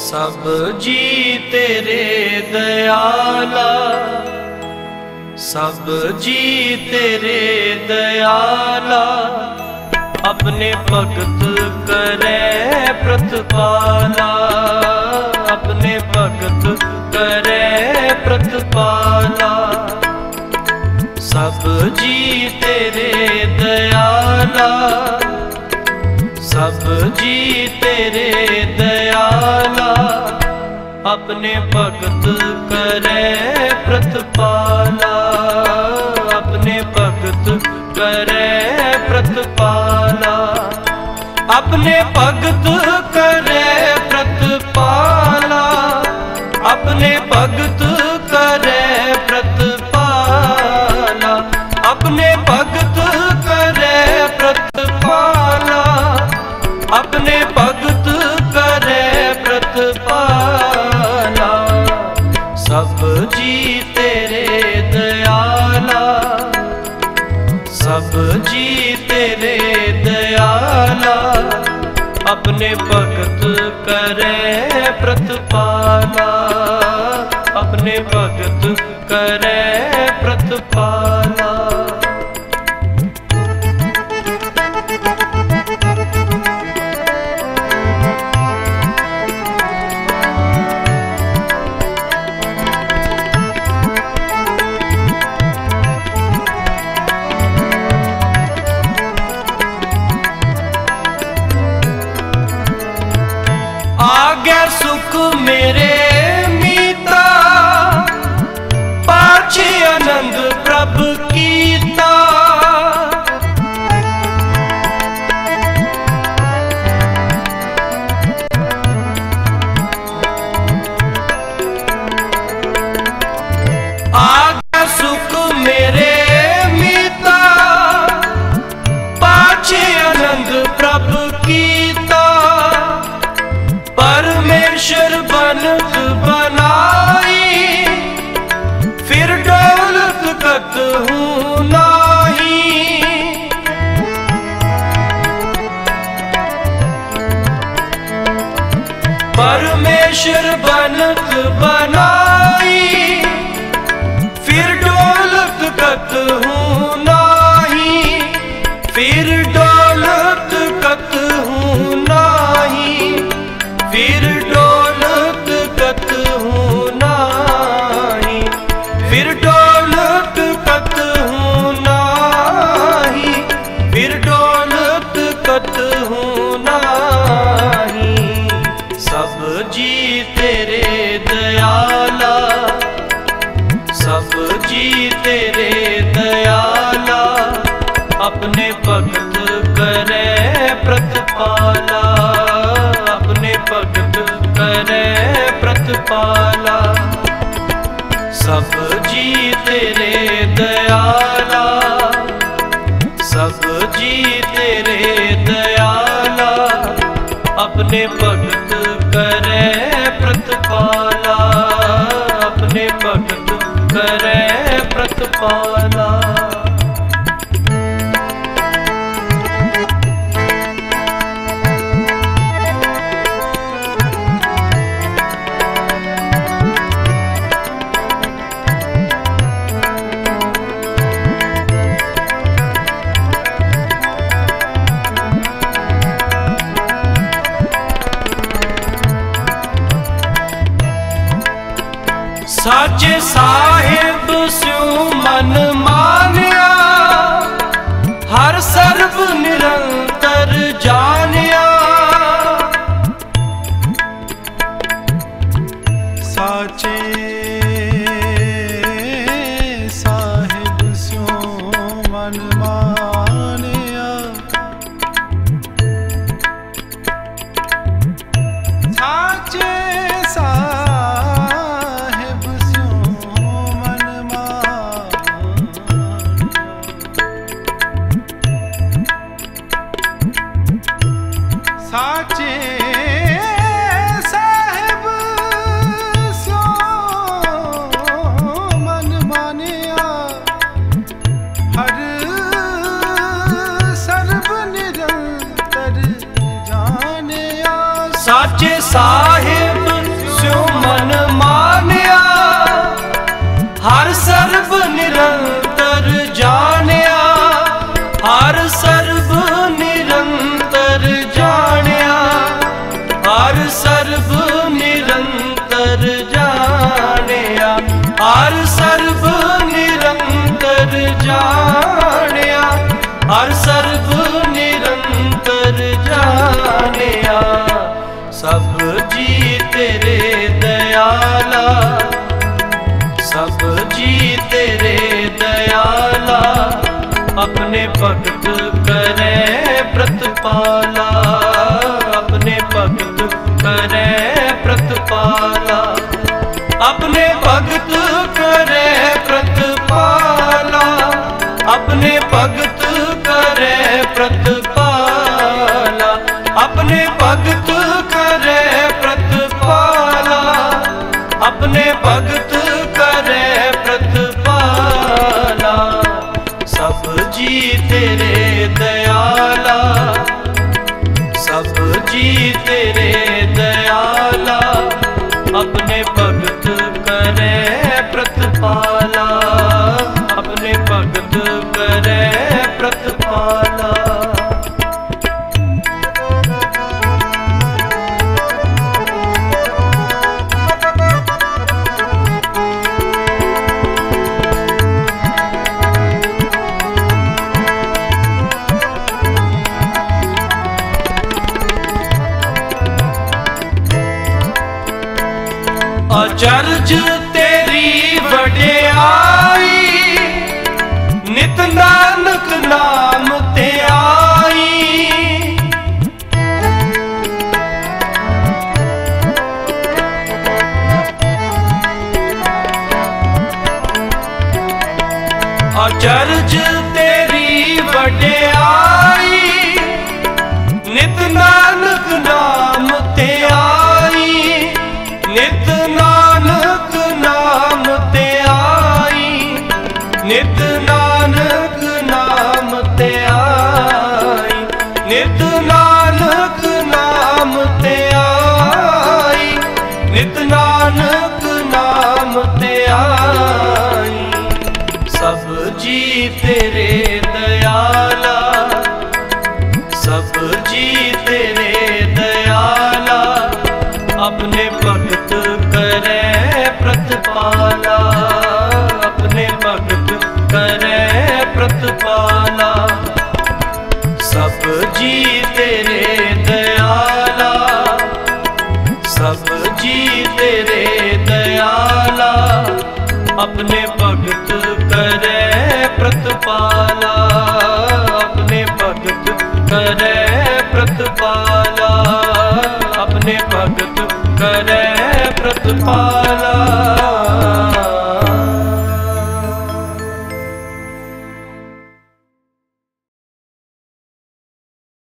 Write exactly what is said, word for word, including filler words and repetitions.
सब जी तेरे दयाला, सब जी तेरे दयाला, अपने भगत करे प्रतिपाला, अपने भगत करे प्रतिपाला। सब जी तेरे दयाला, सब जी तेरे दयाला, अपने भगत करे प्रतिपाला, अपने भगत करे प्रतिपाला, अपने भगत करे प्रतिपाला, अपने भगत करे प्रतिपाला, अपने भगत करे प्रतिपाला, अपने भगत करे प्रतिपाला। सब जी तेरे दयाला, सब जी तेरे दयाला, अपने भगत करे प्रतिपाला, अपने भगत करे प्रतिपाला। आगे सुख मेरे मीता, पाछे आनंद प्रभु कीता। आगे सुख मेरे मीता, पाछे आनंद प्रभु कीता। परमेश्वर बनत बनाई, फिर दौलत कत हूँ नाही। परमेश्वर बनत बनाई, फिर दौलत कत हूँ नाही, फिर दौलत कत हूँ नाही, फिर दौलत कत हूँ नाही, फिर दौलत कत हूँ नाही, फिर दौलत कत हूँ नाही। सब जी तेरे दयाला, सब जी तेरे दयाला, अपने भगत करे प्रतिपाला, अपने भगत करे प्रतिपाला। सब जी तेरे दयाला, सब जी तेरे दयाला, अपने भगत करे प्रतिपाला, अपने भगत करे प्रतिपाला। साचे साहिब स्यों मन मानिया, हर सर्व निरंतर जानिया। साचे साहिब स्यों मन मानिया, साचे साचे साहिब स्यों मन मानिया, हर सर्व निरंतर जानिया। साचे साहिब सर्ब निरंतर जानिया। सब जी तेरे दयाला, सब जी तेरे दयाला, अपने भगत करे प्रतिपाला, अपने भगत करे प्रतिपाला, अपने भगत करे प्रतिपाला, अपने भगत करे प्रतिपाला, अपने भगत करे प्रतिपाला, अपने भगत करे प्रतिपाला। सब जी तेरे दयाला, सब जी तेरे दयाला, अपने भगत करे प्रतिपाला, अपने भगत करे प्रतिपाला। अचरज तेरी वडियाई, नित नानक नाम ते आई। अचरज तेरी वडियाई, नित नानक नाम ते आई, नित नानक नाम ते आई, नित नानक नाम ते आई, नित नानक नाम ते आई, नित नानक नाम ते आई। सब जी तेरे दयाला, सब जी तेरे दयाला, अपने भगत करे प्रतिपाला, अपने भगत करे प्रतिपाला। सब जी तेरे दयाला, सब जी तेरे दयाला, अपने भगत करे प्रतिपाला, अपने भगत करे प्रतिपाला, अपने भगत करे प्रतिपाला।